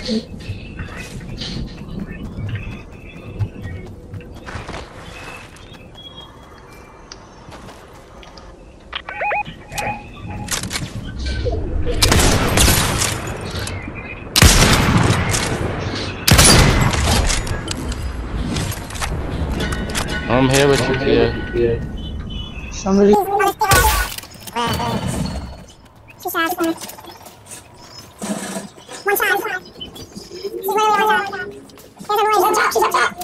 I'm here with you, kid. Somebody. One shot. She's literally one shot. There's a boy. She's up top. She's up top.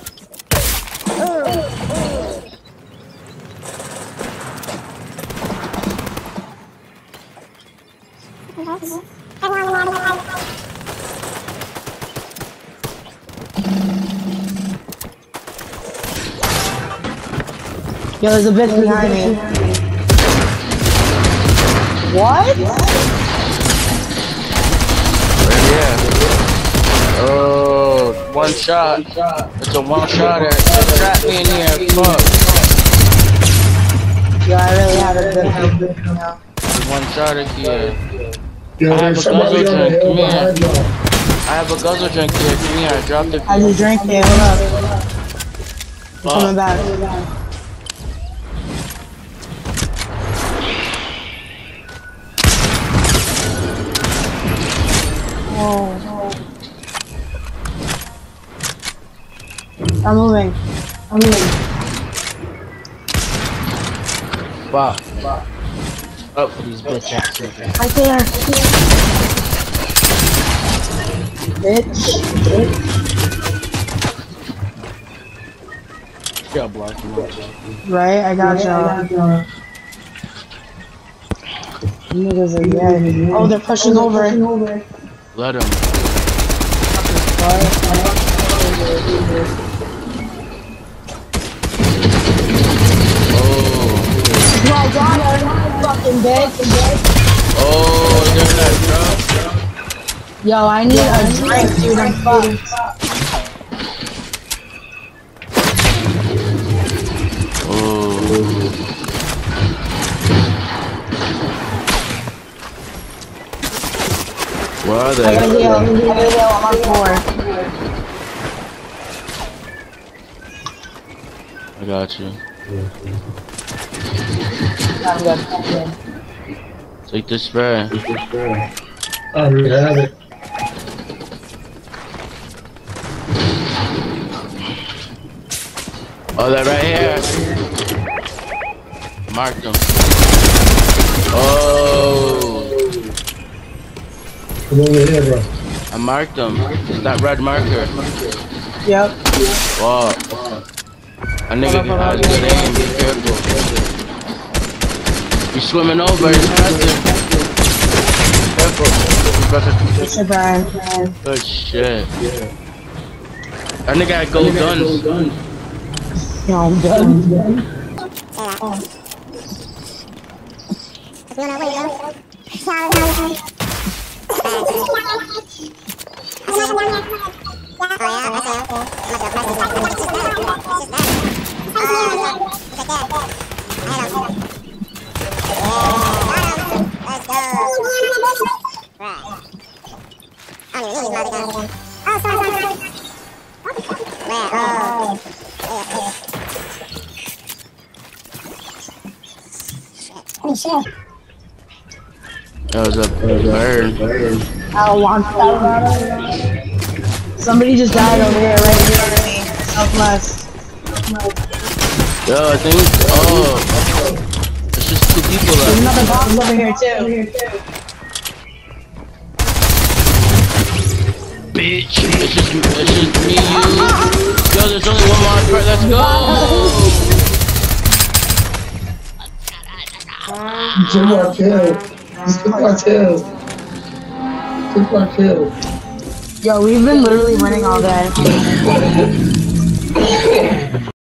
Yo, there's a bitch behind me. What? Right here. Oh, one shot. It's a one shot. It trapped me in here. Fuck. Yo, I really had a good time. One shot here. Yo, I have a there's somebody guzzle on the drink. hill Come here. behind y'all. I have a guzzle drink here. Come here. I dropped it. I just drank it. Hold up. I'm coming back. Oh. I'm moving. Wow. Up for these bitch ass niggas. Right there. Bitch. Got blocked. Right, I got y'all. Niggas are dead. Oh, they're pushing over. Let him. Yo, I got her. Fucking bitch. Oh, there's that drop. Yo, I need a drink, dude. I'm fucked. Oh. Where are they? I gotta heal. I'm on 4. I got you. I'm good. Take this spray. I already have it. Oh, they're right here. Mark them. Oh. Come over here, bro. I marked them. It's that red marker. Yep. Wow. A nigga has good aim. Be careful. He's swimming over. He's passing. Careful. It's a Brian. Good shit. That nigga had gold guns. Yo, I'm done. That was a bird. I don't want that. Somebody just died over here, right in front of me. Southwest. Yo, I think. Oh. It's just 2 people There's left. another box over here, too. Bitch. It's just me, you. Yo, there's only one more part. Let's go. Took my kill. Took my kill. Took my kill. Yo, we've been literally winning all day.